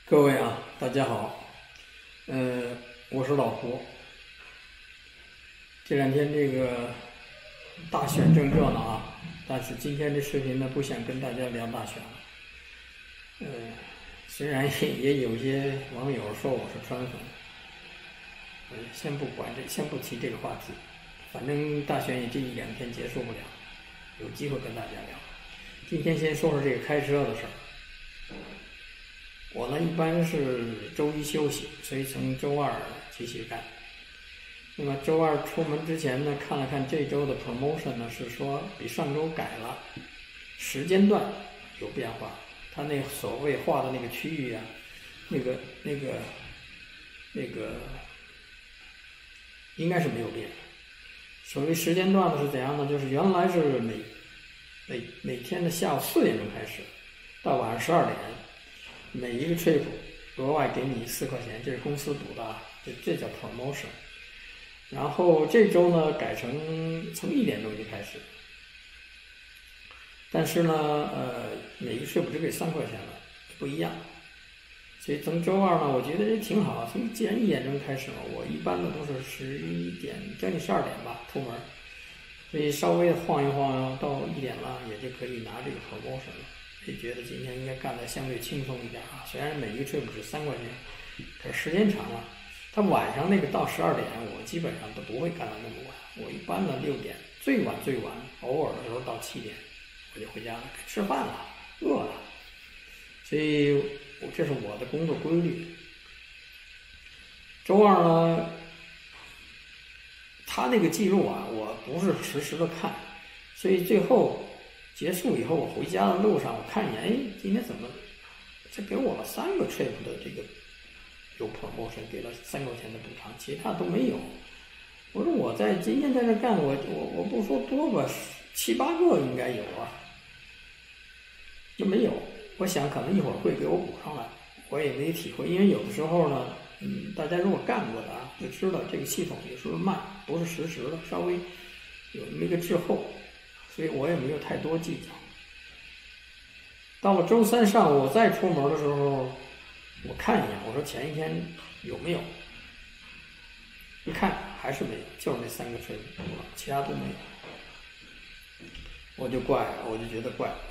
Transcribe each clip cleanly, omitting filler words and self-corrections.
各位啊，大家好，我是老胡。这两天这个大选正热闹啊，但是今天这视频呢，不想跟大家聊大选了。虽然也有些网友说我是川粉，先不管这，先不提这个话题，反正大选也这一两天结束不了，有机会跟大家聊。今天先说说这个开车的事儿。我呢一般是周一休息，所以从周二继续干。那么周二出门之前呢，看了看这周的 promotion 呢，是说比上周改了，时间段有变化。他那所谓画的那个区域啊，那个应该是没有变。所谓时间段呢是怎样呢？就是原来是每天的下午4点钟开始，到晚上12点。每一个 trip 额外给你4块钱，这是公司补的啊，这叫 promotion。然后这周呢改成从1点钟就开始，但是呢每一个 trip 只给3块钱了，不一样。所以从周二呢，我觉得这挺好。既然1点钟开始嘛，我一般的都是11点将近12点吧出门，所以稍微晃悠晃悠到1点了，也就可以拿这个 promotion 了。也觉得今天应该干得相对轻松一点啊，虽然每一个 trip 是3块钱，可是时间长了。他晚上那个到12点，我基本上都不会干到那么晚。我一般的6点，最晚，偶尔的时候到7点，我就回家了，吃饭了，饿了。所以这是我的工作规律。周二呢，他那个记录啊，我不是实时的看，所以最后结束以后，我回家的路上，我看一眼，今天怎么这给我了3个 trip 的这个有 promotion， 给了3块钱的补偿，其他都没有。我说我今天在这干，我不说多吧，7、8个应该有啊，就没有。我想可能一会儿会给我补上来，我也没体会，因为有的时候呢，大家如果干过的啊，就知道这个系统有时候慢，不是实时的，稍微有那个滞后。所以我也没有太多计较。到了周三上午我再出门的时候，我看一眼，我说前一天有没有？一看还是没有，就是那3个 trip 补了，其他都没有。我就怪了，我就觉得怪，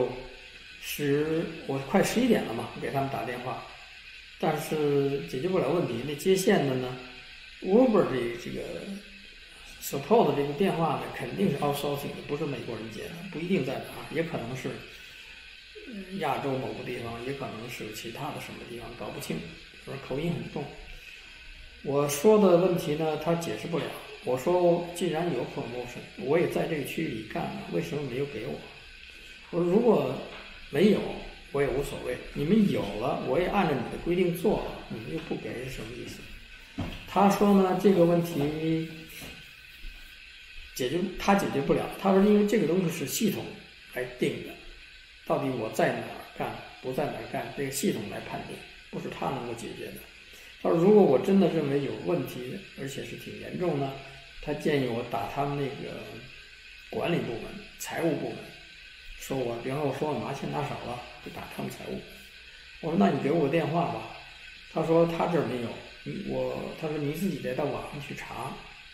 我快11点了嘛，给他们打电话，但是解决不了问题。那接线的呢 ，Uber 这个。support 的这个电话呢，肯定是 outsourcing 的，不是美国人接的，不一定在哪，也可能是亚洲某个地方，也可能是其他的什么地方，搞不清，说口音很重。我说的问题呢，他解释不了。我说既然有 promotion， 我也在这个区域里干了，为什么没有给我？我说如果没有，我也无所谓。你们有了，我也按照你的规定做了，你们又不给是什么意思？他说呢，这个问题解决不了。他说因为这个东西是系统来定的，到底我在哪儿干不在哪儿干，这个系统来判定，不是他能够解决的。他说如果我真的认为有问题，而且是挺严重的，他建议我打他们那个管理部门、财务部门，说我比方说我说我拿钱拿少了，就打他们财务。我说那你给我个电话吧。他说他这儿没有，他说你自己得到网上去查。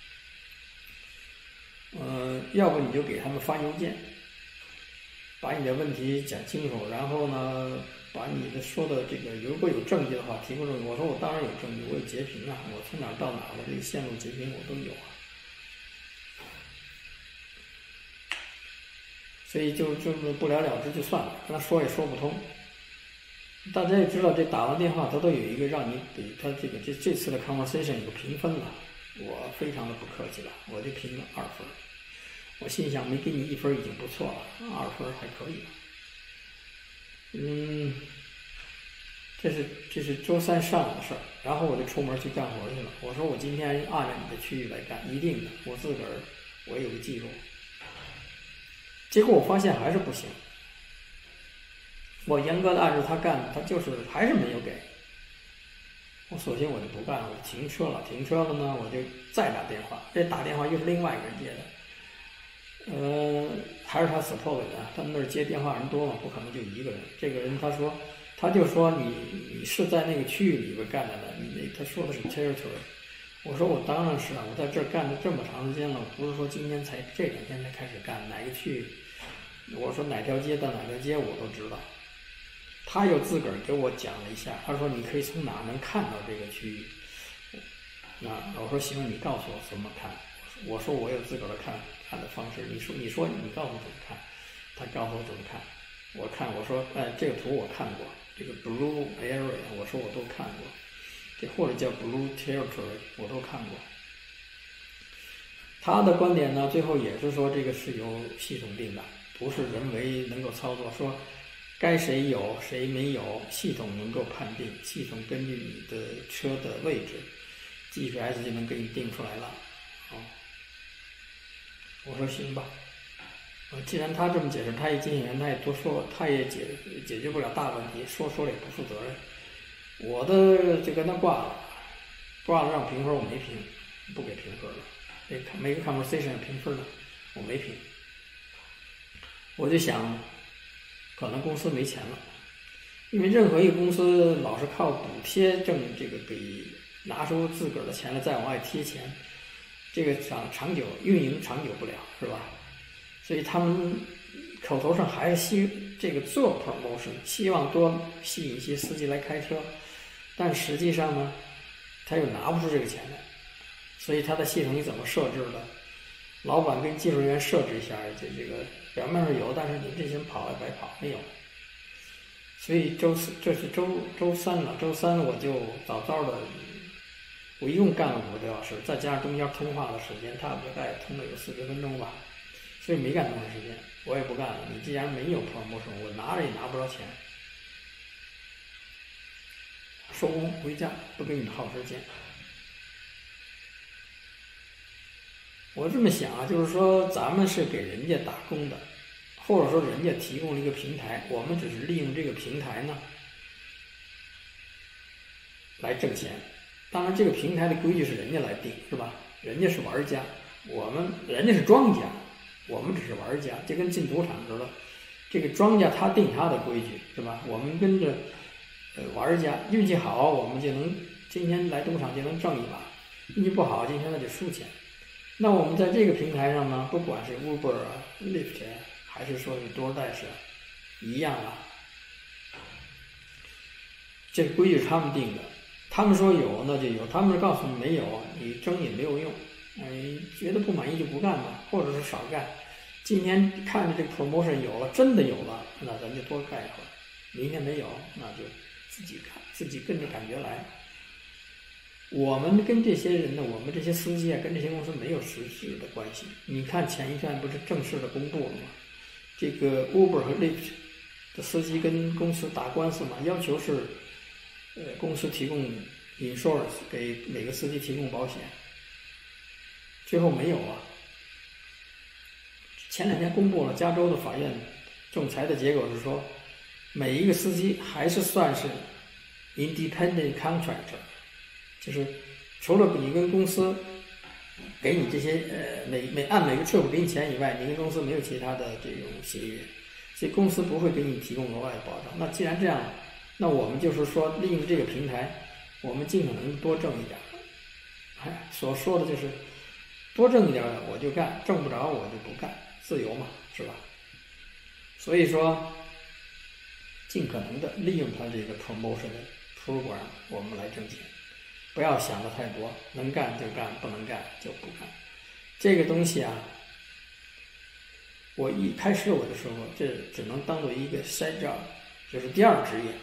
要不你就给他们发邮件，把你的问题讲清楚，然后呢，把你的说的这个如果有证据的话提供证据。我说我当然有证据，我有截屏啊，我从哪儿到哪儿的这个线路截屏我都有啊。所以就是不了了之就算了，跟他说也说不通。大家也知道，这打完电话他都有一个让你给他这次的 conversation 有评分了，我非常的不客气了，我就评了2分。我心想没给你1分已经不错了，2分还可以了。这是周三上午的事儿，然后我就出门去干活去了。我说我今天按照你的区域来干，一定的，我自个儿我有个记录。结果我发现还是不行，我严格的按照他干，他就是还是没有给。我索性我就不干了，我就停车了呢，我就再打电话，这打电话又是另外一个人接的。还是他 support 的人，他们那儿接电话人多嘛，不可能就一个人。这个人他说他就说你是在那个区域里边干的呢，他说的是 territory。我说我当然是啊，我在这儿干了这么长时间了，不是说今天这2天才开始干，哪个区域？我说哪条街到哪条街我都知道。他又自个儿给我讲了一下，他说你可以从哪能看到这个区域。那我说行，你告诉我怎么看。我说我有自个儿的看的方式。你说你告诉我怎么看，他告诉我怎么看。我说这个图我看过，这个 blue area 我说我都看过。这或者叫 Blue Territory， 我都看过。他的观点呢，最后也是说这个是由系统定的，不是人为能够操作。说该谁有谁没有，系统能够判定，系统根据你的车的位置 ，GPS 就能给你定出来了。我说行吧。既然他这么解释，他一经纪人他也多说，他也解决不了大问题，说了也不负责任。我的就跟他挂了让评分，我没评，不给评分了。每个 conversation 评分的，我没评。我就想，可能公司没钱了，因为任何一个公司老是靠补贴挣这个给拿出自个儿的钱来再往外贴钱，这个长久运营长久不了，是吧？所以他们口头上还是这个做 promotion， 希望多吸引一些司机来开车。但实际上呢，他又拿不出这个钱来，所以他的系统你怎么设置的？老板跟技术人员设置一下，这个表面上有，但是你这些人跑也白跑，没有。所以这是周三了，周三我就早的，我一共干了5个多小时，再加上中间通话的时间，大概通了有40分钟吧，所以没干多长时间，我也不干了。你既然没有 promotion， 我拿着也拿不着钱。收工回家，不跟你耗时间。我这么想啊，就是说咱们是给人家打工的，或者说人家提供了一个平台，我们只是利用这个平台呢来挣钱。当然，这个平台的规矩是人家来定，是吧？人家是玩家，人家是庄家，我们只是玩家，就跟进赌场似的。这个庄家他定他的规矩，是吧？我们跟着。玩家运气好，我们就能今天来赌场就能挣一把；运气不好，今天那就输钱。那我们在这个平台上呢，不管是 Uber 啊、Lyft 啊，还是说是 DoorDash 啊，一样啊。这个规矩是他们定的，他们说有那就有，他们告诉你没有，你争也没有用。觉得不满意就不干吧，或者是少干。今天看着这个 promotion 有了，真的有了，那咱就多干一会儿；明天没有，那就自己看，自己跟着感觉来。我们跟这些人呢，我们这些司机啊，跟这些公司没有实质的关系。你看前一站不是正式的公布了吗？这个 Uber 和 Lyft 的司机跟公司打官司嘛，要求是，公司提供 insurance 给每个司机提供保险。最后没有啊。前2天公布了加州的法院仲裁的结果是说，每一个司机还是算是 independent contractor， 就是除了你跟公司给你这些按每个 trip 给你钱以外，你跟公司没有其他的这种协议，所以公司不会给你提供额外的保障。那既然这样，那我们就是说利用这个平台，我们尽可能多挣一点。所说的就是多挣一点我就干，挣不着我就不干，自由嘛，是吧？所以说尽可能的利用它这个 promotion 的 program， 我们来挣钱，不要想的太多，能干就干，不能干就不干。这个东西啊，我一开始我就说过，这只能当做一个 side job， 就是第二职业。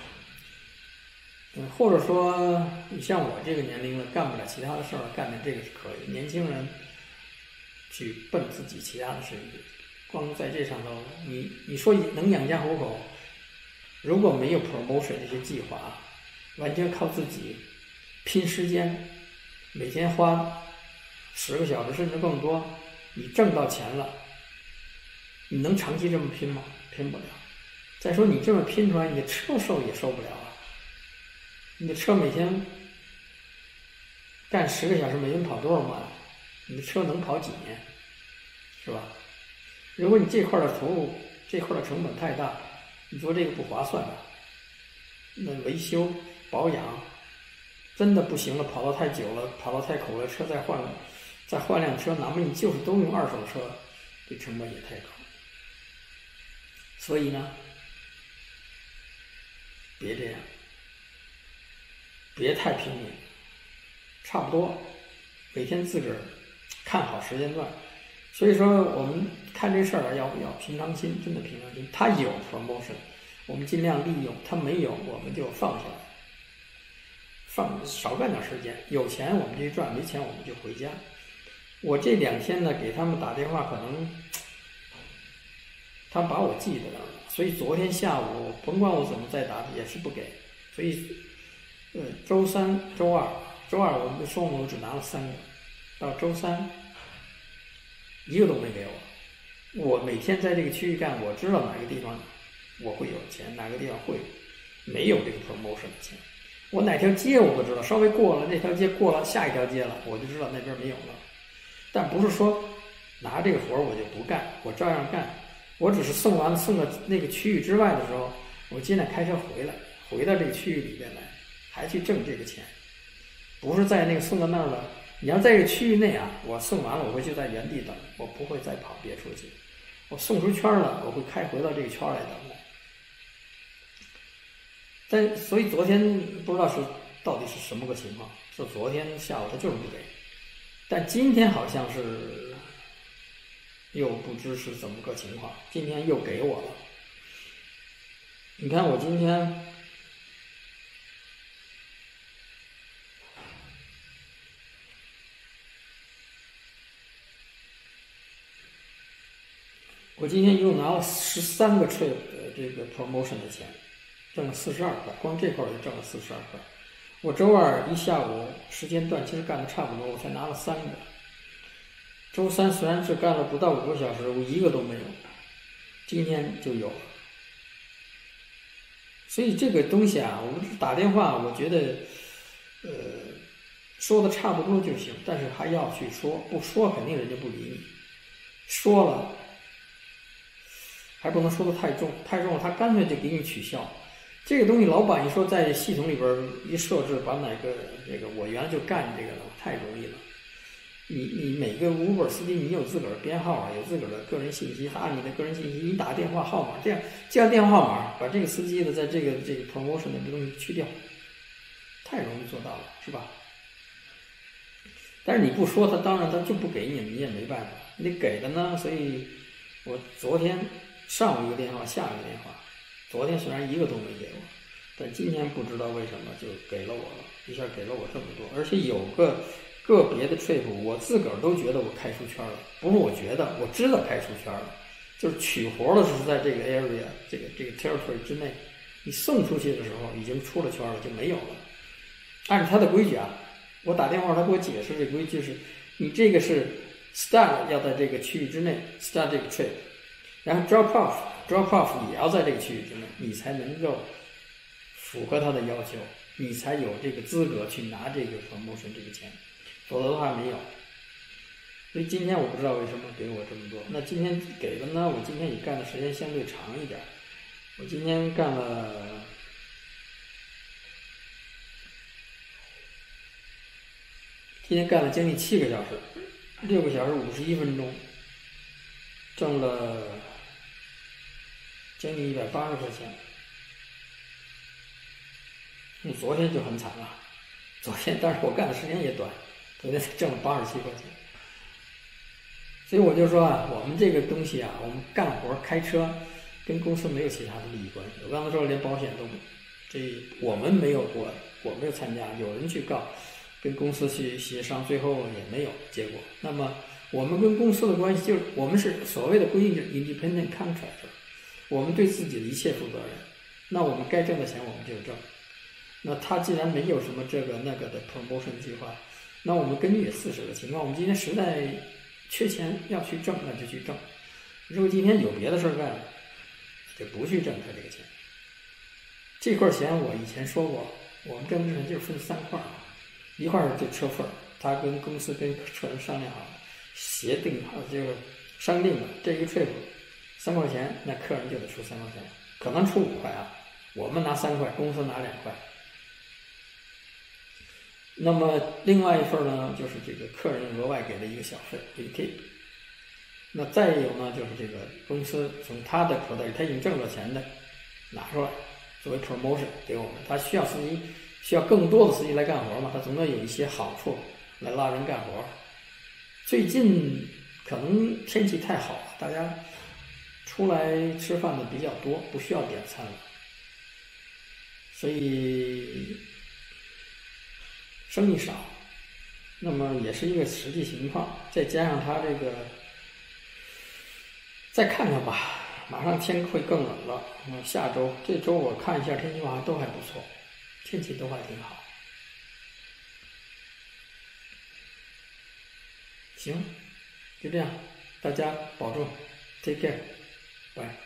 或者说你像我这个年龄了，干不了其他的事儿，干点这个是可以。年轻人去奔自己其他的事业，光在这上头，你说能养家糊口，如果没有 promotion 这些计划，完全靠自己拼时间，每天花10个小时甚至更多，你挣到钱了，你能长期这么拼吗？拼不了。再说你这么拼出来，你的车收也收不了啊。你的车每天干10个小时，每天跑多少迈？你的车能跑几年？是吧？如果你这块的投入，这块的成本太大，你做这个不划算的。 那维修保养真的不行了，跑到太久了，跑到太苦了，车再换辆车，哪怕你就是都用二手车，这成本也太高。所以呢，别这样，别太拼命，差不多每天自个儿看好时间段。所以说我们看这事儿要平常心，真的平常心。他有 promotion， 我们尽量利用；他没有，我们就放下来，少干点时间。有钱我们就赚，没钱我们就回家。我这2天呢给他们打电话，可能他把我记得了，所以昨天下午甭管我怎么再打也是不给。所以周三、周二我们说我只拿了3个，到周三1个都没给我。我每天在这个区域干，我知道哪个地方我会有钱，哪个地方会没有这个 promotion 的钱。我哪条街我不知道，稍微过了那条街，过了下一条街了，我就知道那边没有了。但不是说拿这个活我就不干，我照样干。我只是送到那个区域之外的时候，我尽量开车回到这个区域里边来，还去挣这个钱。不是在那个送到那儿了。你要在这个区域内啊，我送完了我会就在原地等，我不会再跑别出去。我送出圈了，我会回到这个圈来等待。所以昨天不知道到底是什么个情况，是昨天下午他就是不给，但今天好像是又不知是怎么个情况，今天又给我了。你看我今天一共拿了13个 trip 的这个 promotion 的钱，挣了42块，光这块就挣了42块。我周二一下午时间段其实干的差不多，我才拿了3个。周三虽然只干了不到5个小时，我1个都没有，今天就有了。所以这个东西啊，我们打电话，我觉得说的差不多就行，但是还要去说，不说肯定人家不理你，说了还不能说的太重了，他干脆就给你取消。这个东西老板一说在系统里边一设置，把哪个这个我原来就干这个了，太容易了。你每个 Uber 司机你有自个儿编号啊，有自个儿的个人信息，他按你的个人信息，你打电话号码，这样电话号码把这个司机的在这个 promotion 的东西去掉，太容易做到了，是吧？但是你不说，他当然他就不给你，你也没办法。你给的呢，所以我昨天上午一个电话，下午一个电话。昨天虽然1个都没给我，但今天不知道为什么就给了我了，一下给了我这么多，而且有个别的 trip 我自个儿都觉得我开出圈了，不是我觉得，我知道开出圈了，就是取活的是在这个 area 这个 territory 之内，你送出去的时候已经出了圈了，就没有了。按照他的规矩啊，我打电话他给我解释这规矩是，你这个是 start 要在这个区域之内 start 这个 trip， 然后 drop off 也要在这个区域之内，你才能够符合他的要求，你才有这个资格去拿这个 promotion 这个钱，否则的话没有。所以今天我不知道为什么给我这么多，那今天给的呢，我今天也干的时间相对长一点，我今天干了将近7个小时，6个小时51分钟，挣了将近180块钱。昨天就很惨了，但是我干的时间也短，昨天才挣了87块钱。所以我就说啊，我们这个东西啊，我们干活开车跟公司没有其他的利益关系。我刚才说连保险都我们没有过，我没有参加，有人去告，跟公司去协商，最后也没有结果。那么我们跟公司的关系就是，我们是所谓的规定就是 independent contractor， 我们对自己的一切负责任。那我们该挣的钱我们就挣。那他既然没有什么这个那个的 promotion 计划，那我们根据事实的情况，我们今天实在缺钱要去挣，那就去挣。如果今天有别的事干，就不去挣他这个钱。这块钱我以前说过，我们挣之前就是分3块，一块就车份，他跟公司跟车人商量好，协定好就是商定的，这一个 trip 3块钱，那客人就得出3块钱，可能出5块啊， 我们拿3块，公司拿2块。那么另外一份呢，就是这个客人额外给的一个小费，一个 tip。那再有呢，就是这个公司从他的口袋里，他已经挣了钱的拿出来作为 promotion 给我们。他需要司机，需要更多的司机来干活嘛，他总得有一些好处来拉人干活。最近可能天气太好了，大家出来吃饭的比较多，不需要点餐了，所以生意少。那么也是一个实际情况，再加上他这个，再看看吧，马上天会更冷了。下周、这周我看一下天气预报都还不错，天气都还挺好。行，就这样，大家保重 ，take care，拜。